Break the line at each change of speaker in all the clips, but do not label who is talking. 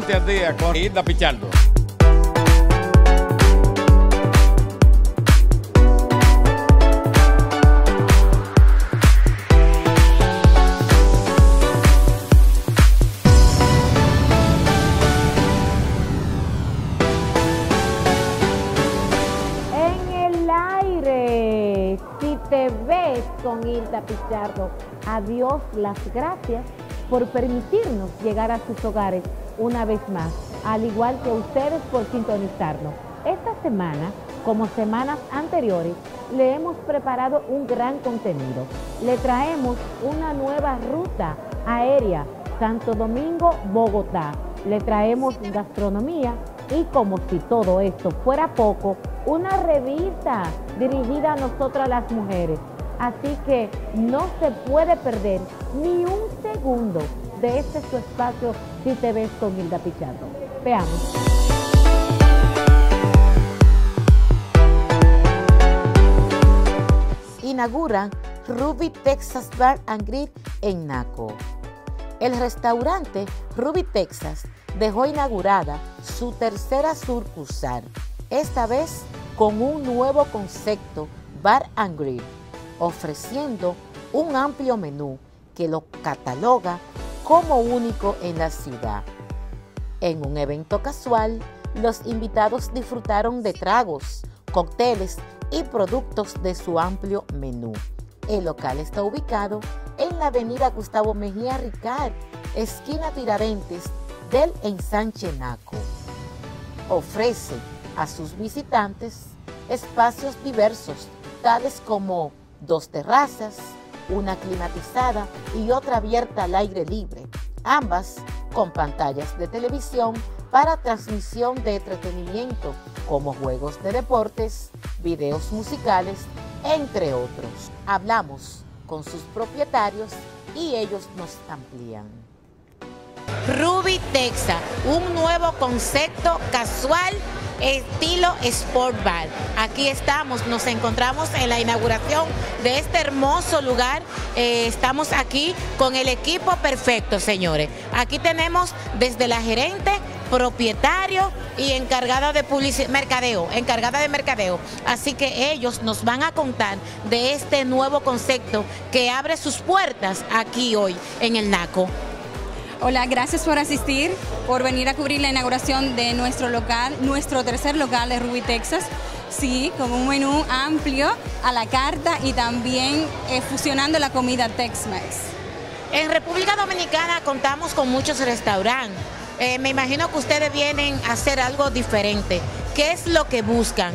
Ponte al día con Hilda Pichardo.
Te ves con Hilda Pichardo. A Dios las gracias por permitirnos llegar a sus hogares una vez más, al igual que ustedes por sintonizarnos. Esta semana, como semanas anteriores, le hemos preparado un gran contenido. Le traemos una nueva ruta aérea, Santo Domingo-Bogotá. Le traemos gastronomía y, como si todo esto fuera poco, una revista dirigida a nosotras las mujeres. Así que no se puede perder ni un segundo de este su espacio Si Te Ves con Hilda Pichardo. Veamos.
Inauguran Ruby Texas Bar and Grill en Naco. El restaurante Ruby Texas dejó inaugurada su tercera sucursal, esta vez con un nuevo concepto Bar and Grill, ofreciendo un amplio menú que lo cataloga como único en la ciudad. En un evento casual, los invitados disfrutaron de tragos, cócteles y productos de su amplio menú. El local está ubicado en la avenida Gustavo Mejía Ricard, esquina Tiradentes del Ensanche Naco. Ofrece a sus visitantes espacios diversos, tales como 2 terrazas, una climatizada y otra abierta al aire libre, ambas con pantallas de televisión para transmisión de entretenimiento, como juegos de deportes, videos musicales, entre otros. Hablamos con sus propietarios y ellos nos amplían. Ruby Texas, un nuevo concepto casual estilo Sport Bar. Aquí estamos, nos encontramos en la inauguración de este hermoso lugar. Estamos aquí con el equipo perfecto, señores. Aquí tenemos desde la gerente, propietario y encargada de mercadeo. Así que ellos nos van a contar de este nuevo concepto que abre sus puertas aquí hoy en el Naco.
Hola, gracias por asistir, por venir a cubrir la inauguración de nuestro local, nuestro tercer local de Ruby Texas. Sí, con un menú amplio a la carta y también fusionando la comida Tex-Mex.
En República Dominicana contamos con muchos restaurantes. Me imagino que ustedes vienen a hacer algo diferente. ¿Qué es lo que buscan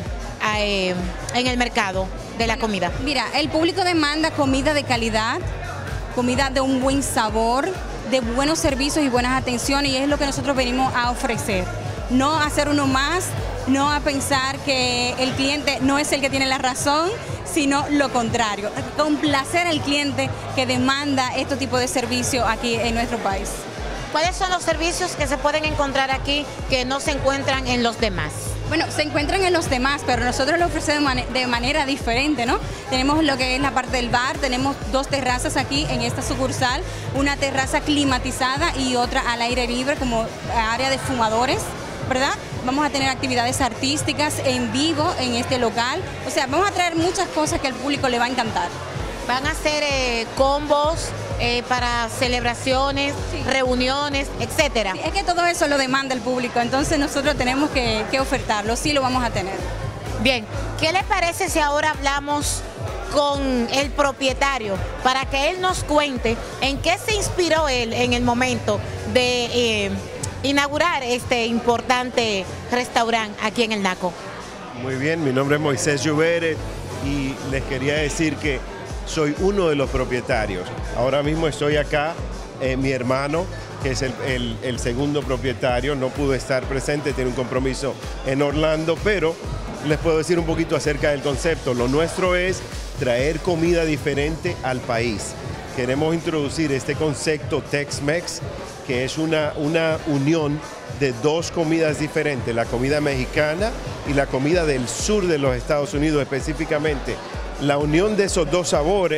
en el mercado de la comida?
Mira, el público demanda comida de calidad, comida de un buen sabor, de buenos servicios y buenas atenciones, y es lo que nosotros venimos a ofrecer. No hacer uno más, no a pensar que el cliente no es el que tiene la razón, sino lo contrario, complacer al cliente que demanda este tipo de servicio aquí en nuestro país.
¿Cuáles son los servicios que se pueden encontrar aquí que no se encuentran en los demás?
Bueno, se encuentran en los demás, pero nosotros lo ofrecemos de manera diferente, ¿no? Tenemos lo que es la parte del bar, tenemos 2 terrazas aquí en esta sucursal, una terraza climatizada y otra al aire libre como área de fumadores, ¿verdad? Vamos a tener actividades artísticas en vivo en este local, o sea, vamos a traer muchas cosas que al público le va a encantar.
Van a hacer combos para celebraciones, sí, reuniones, etcétera.
Sí, es que todo eso lo demanda el público, entonces nosotros tenemos que ofertarlo, sí lo vamos a tener.
Bien, ¿qué le parece si ahora hablamos con el propietario para que él nos cuente en qué se inspiró él en el momento de inaugurar este importante restaurante aquí en el Naco?
Muy bien, mi nombre es Moisés Lluvere y les quería decir que soy uno de los propietarios. Ahora mismo estoy acá, mi hermano, que es el segundo propietario, no pudo estar presente, tiene un compromiso en Orlando, pero les puedo decir un poquito acerca del concepto. Lo nuestro es traer comida diferente al país. Queremos introducir este concepto Tex-Mex, que es una unión de 2 comidas diferentes, la comida mexicana y la comida del sur de los Estados Unidos específicamente. La unión de esos 2 sabores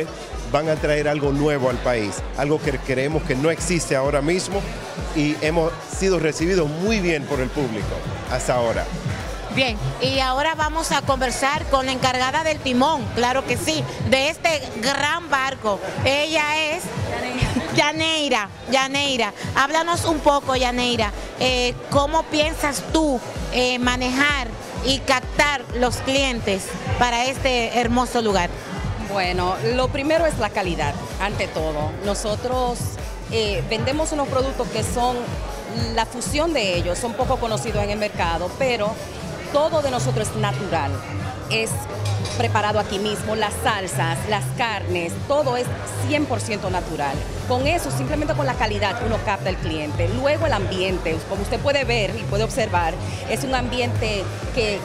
van a traer algo nuevo al país, algo que creemos que no existe ahora mismo y hemos sido recibidos muy bien por el público hasta ahora.
Bien, y ahora vamos a conversar con la encargada del timón, claro que sí, de este gran barco. Ella es Yaneira. Háblanos un poco, Yaneira, ¿cómo piensas tú manejar y captar los clientes para este hermoso lugar?
Bueno, lo primero es la calidad, ante todo. Nosotros vendemos unos productos que son la fusión de ellos, son poco conocidos en el mercado, pero todo de nosotros es natural, es preparado aquí mismo, las salsas, las carnes, todo es 100% natural. Con eso, simplemente con la calidad, uno capta al cliente. Luego el ambiente, como usted puede ver y puede observar, es un ambiente que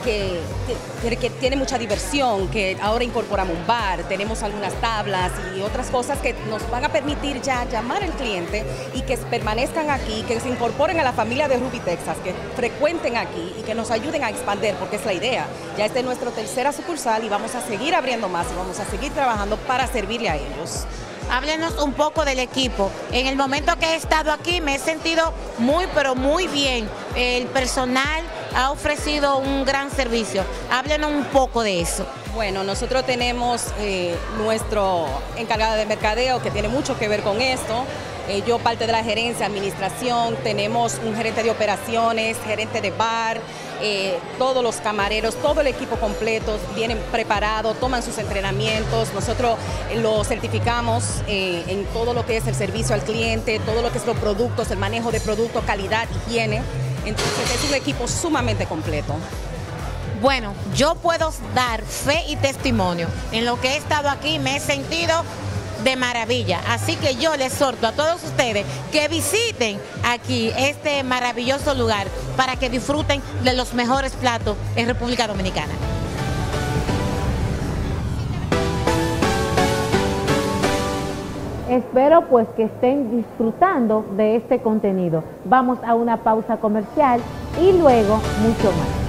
tiene mucha diversión, que ahora incorporamos un bar, tenemos algunas tablas y otras cosas que nos van a permitir ya llamar al cliente y que permanezcan aquí, que se incorporen a la familia de Ruby Texas, que frecuenten aquí y que nos ayuden a expandir, porque es la idea. Ya esta es nuestra tercera sucursal y vamos a seguir abriendo más y vamos a seguir trabajando para servirle a ellos.
Háblenos un poco del equipo. En el momento que he estado aquí me he sentido muy, pero muy bien. El personal ha ofrecido un gran servicio. Háblenos un poco de eso.
Bueno, nosotros tenemos nuestro encargado de mercadeo que tiene mucho que ver con esto. Yo parte de la gerencia, administración, tenemos un gerente de operaciones, gerente de bar, todos los camareros, todo el equipo completo vienen preparados, toman sus entrenamientos, nosotros los certificamos en todo lo que es el servicio al cliente, todo lo que es los productos, el manejo de productos, calidad, higiene, entonces es un equipo sumamente completo.
Bueno, yo puedo dar fe y testimonio. En lo que he estado aquí me he sentido de maravilla, así que yo les exhorto a todos ustedes que visiten aquí este maravilloso lugar para que disfruten de los mejores platos en República Dominicana.
Espero pues que estén disfrutando de este contenido. Vamos a una pausa comercial y luego mucho más.